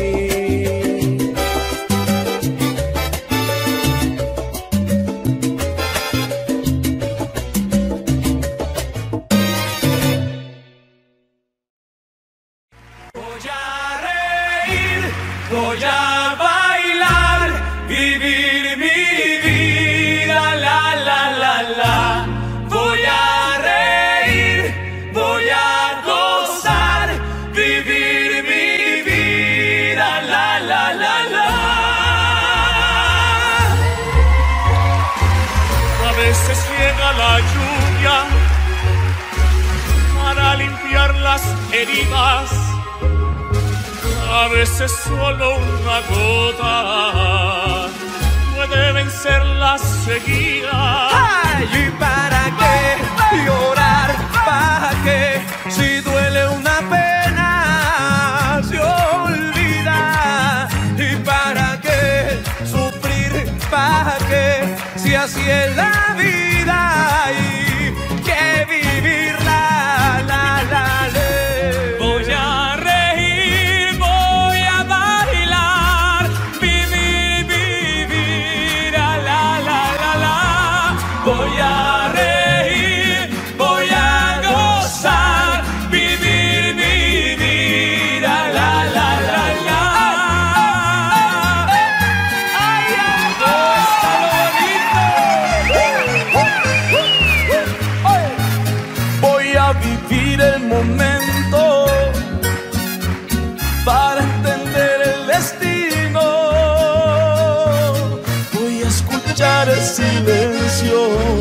Voy a reír, voy a bailar, vivir mi vida, la la la la. Voy a reír, voy a gozar, vivir mi vida, la la la la. A veces llega la lluvia para limpiar las heridas. A veces solo una gota puede vencer la sequía. Ay, ¿y para qué llorar? ¿Para qué? Si duele una pena, se olvida. ¿Y para qué sufrir? ¿Para qué? Si así es la vida y que vivirla, la, la, le. Voy a reír, voy a bailar, vivir, vivir, la la la la. Voy a reír, voy a gozar, vivir mi vida, la la la la. Ay, ay, Voy a vivir el momento para entender el destino. Voy a escuchar el silencio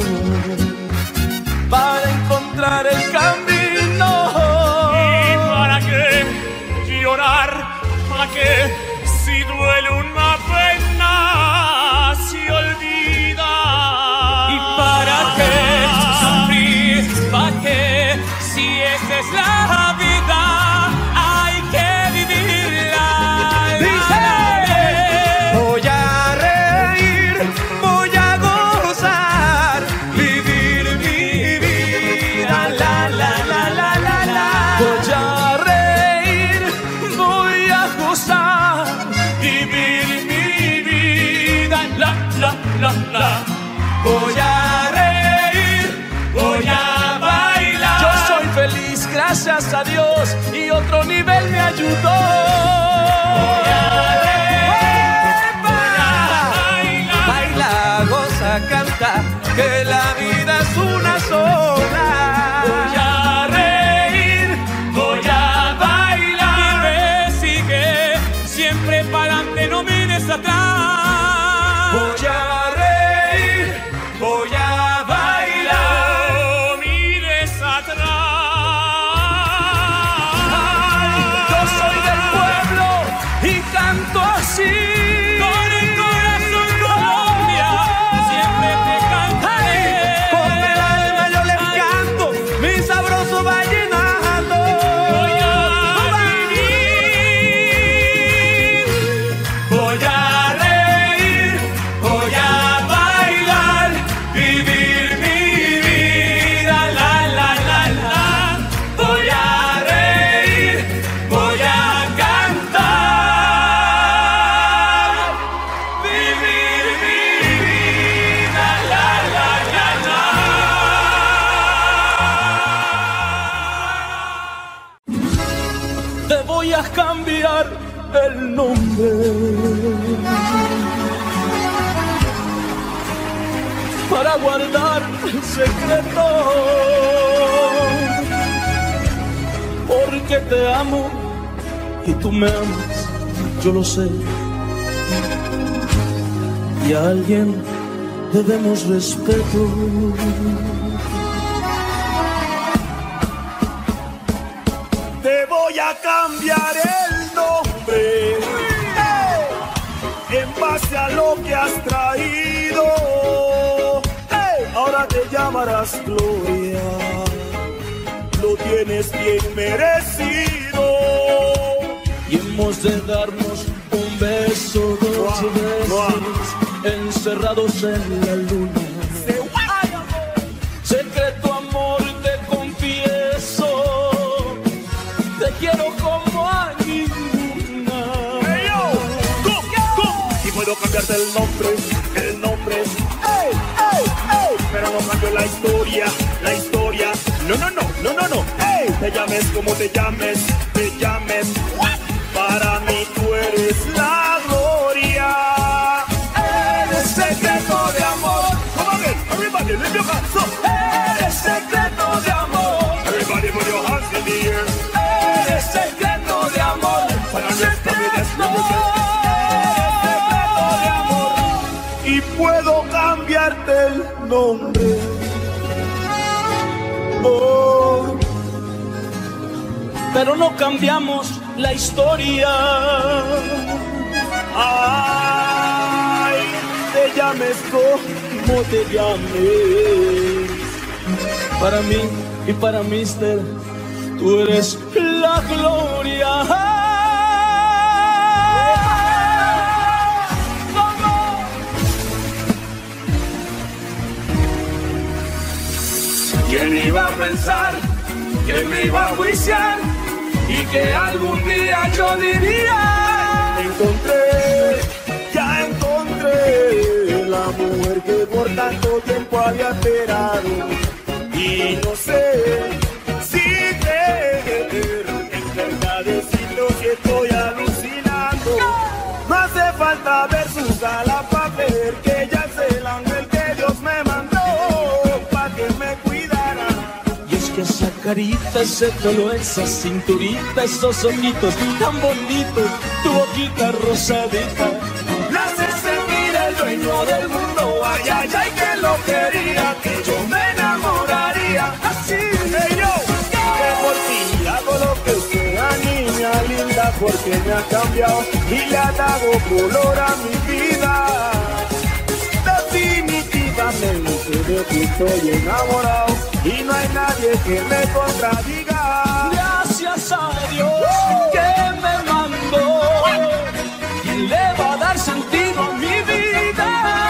para encontrar el camino. ¿y para qué llorar? ¿Para qué? Si duele una pena, se olvida. esa es la vida, hay que vivirla. Dice, voy a reír, voy a gozar, vivir mi vida, la la la la la la. Voy a reír, voy a gozar, Vivir mi vida, la, la, la, la. voy a reír, Voy a bailar. yo soy feliz gracias a Dios y otro nivel me ayudó. Voy a reír, voy a bailar. Baila, goza, canta, que la vida es una sola. Voy a reír, voy a bailar. Vive, sigue, siempre para adelante, no mires atrás. Voy a reír, voy a bailar. No mires atrás. Yo soy del pueblo y canto así. Con el corazón, Colombia, siempre te cantaré. Con el alma yo les canto mi sabroso vallenato. Voy a vivir, Voy a reír, voy a bailar, vivir mi vida, la la la la. Voy a reír, voy a cantar, vivir mi vida, la la la la. Te voy a cambiar el nombre para guardar el secreto, porque te amo y tú me amas, yo lo sé, y a alguien debemos respeto. Te voy a cambiar el nombre en base a lo que has traído. Ahora te llamarás Gloria, lo tienes bien merecido. Y hemos de darnos un beso, dos besos, encerrados en la luna. Secreto amor, te confieso, te quiero como a ninguna. Y puedo cambiarte el nombre, pero no cambio la historia, no, te llames como te llames, para mí tú eres la gloria, eres secreto de amor. Come on, everybody, lift your hands up. Eres secreto de amor. Everybody put your hands in the air. Eres secreto de amor. Y puedo cambiarte el nombre. Oh. Pero no cambiamos la historia. Ay, te llames como te llames. Para mí y para Mister, tú eres la gloria. ¿Quién iba a pensar que me iba a juiciar y que algún día yo diría: ya encontré la mujer que por tanto tiempo había esperado? Y no sé si creer, en verdad decirlo si estoy alucinando. No hace falta ver su cara para ver que ella es el ángel que Dios me mandó para que me cuidara. Y es que esa carita, ese pelo, esa cinturita, esos ojitos tan bonitos, tu boquita rosadita, Me hace sentir el dueño del mundo, ay, ay, ay, que lo quería, que yo me enamoraría, así de yo, que por ti hago lo que sea, niña linda, porque me ha cambiado y le ha dado color a mi vida. Definitivamente porque estoy enamorado y no hay nadie que me contradiga. Gracias a Dios que me mandó, ¿quién le va a dar sentido a mi vida?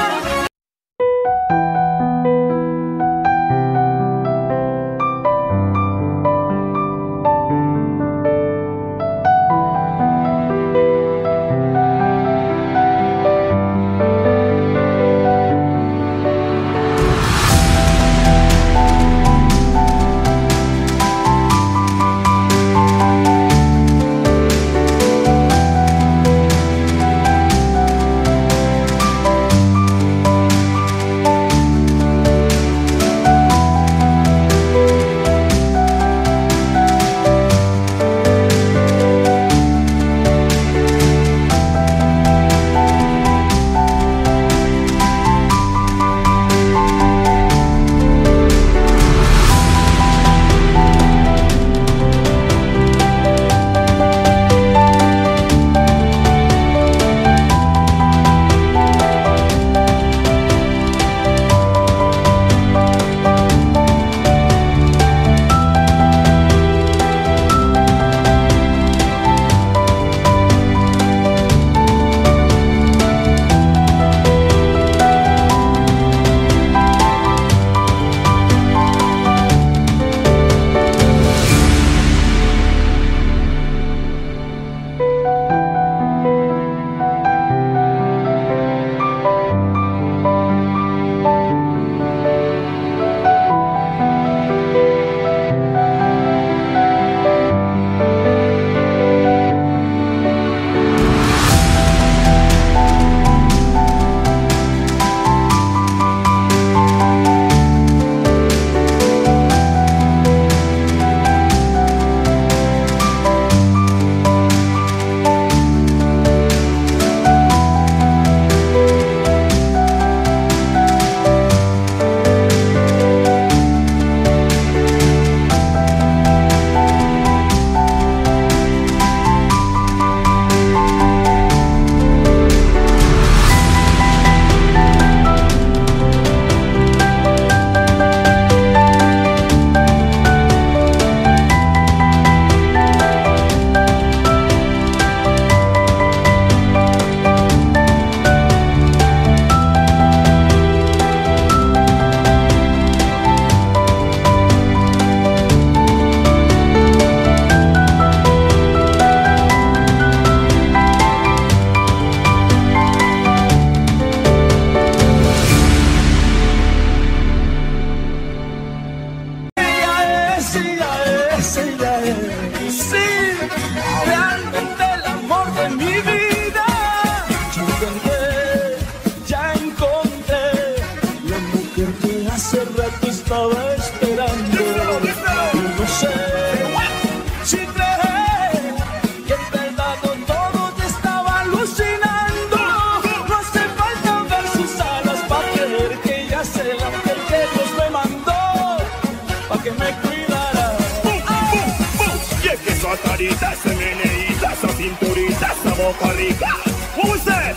Esa meneíta, esa cinturita, esa boca rica. What was that?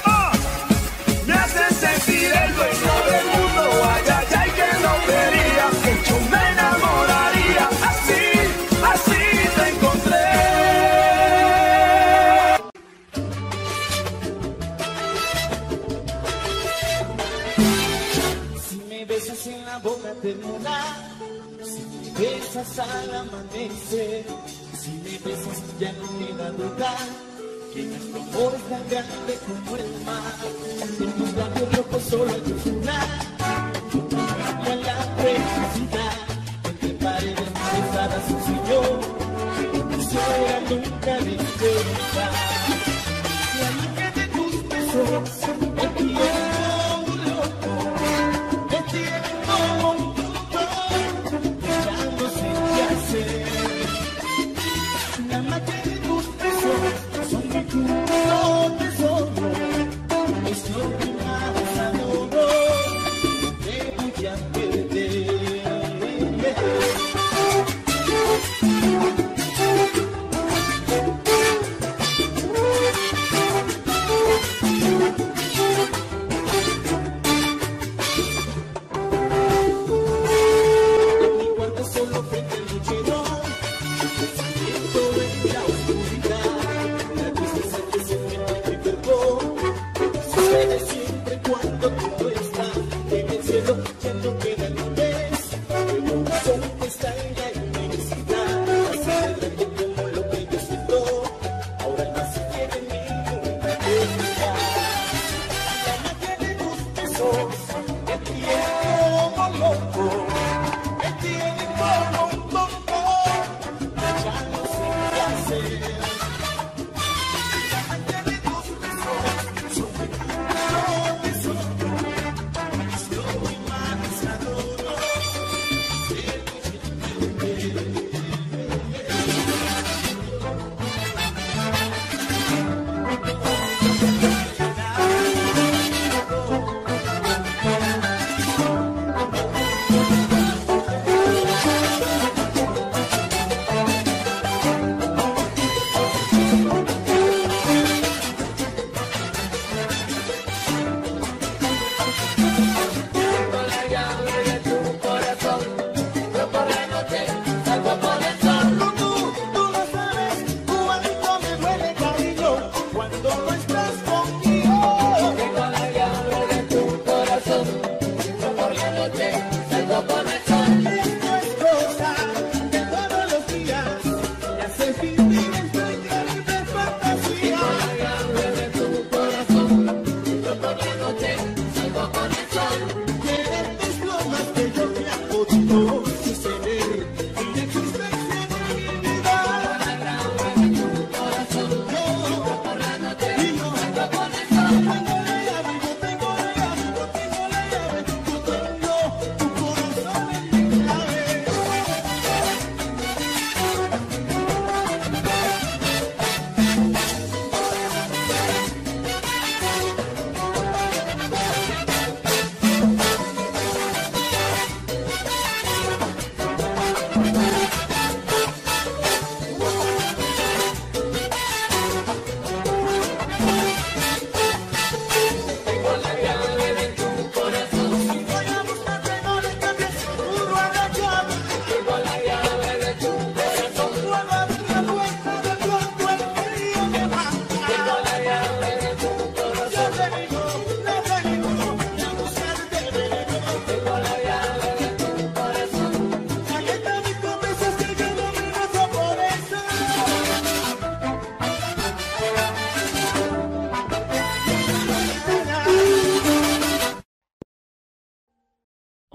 Me hace sentir el dueño del mundo. Ay, ay, ay, que no quería, que yo me enamoraría. Así, así te encontré. Si me besas en la boca termina, si me besas al amanecer, si me besas ya no queda duda que nuestro amor es tan grande como el mar. En tus labios rojos solo hay una, a la preciosidad, entre paredes pesadas soy yo, que no quisiera nunca despertar. Y a mí que de tus besos me tiene un loco, me tiene como un tonto, ya no sé qué hacer. La magia de tus besos son mi puro tesoro, es lo que más adoro.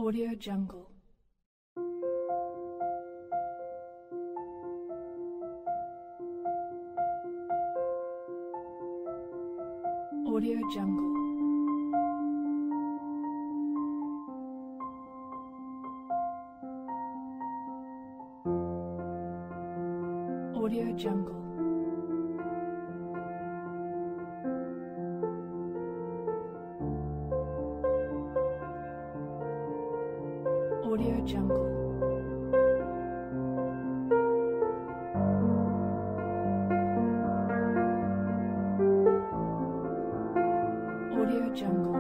Audio Jungle. Audio Jungle. Audio Jungle. Audio Jungle. Audio Jungle.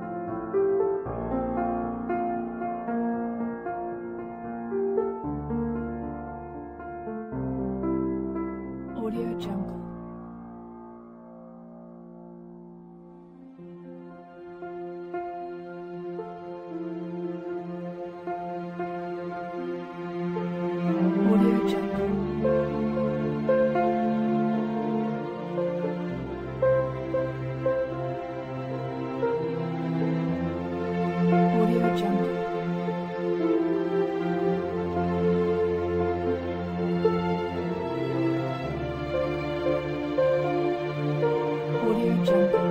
Audio Jungle. Audio Jungle. Audio Jungle. Audio Jungle.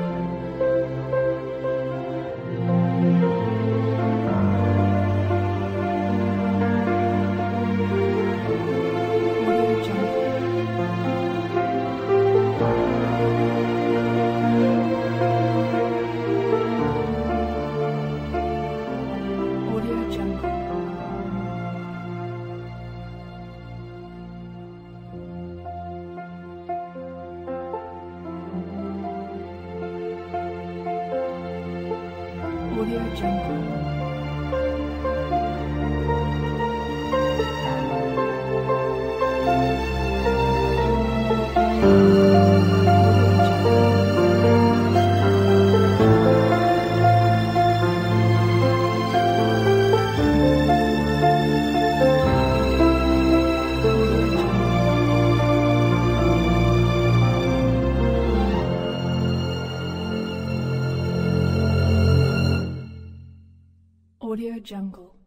Audio Jungle. Audio Jungle. Audio Jungle. Audio Jungle.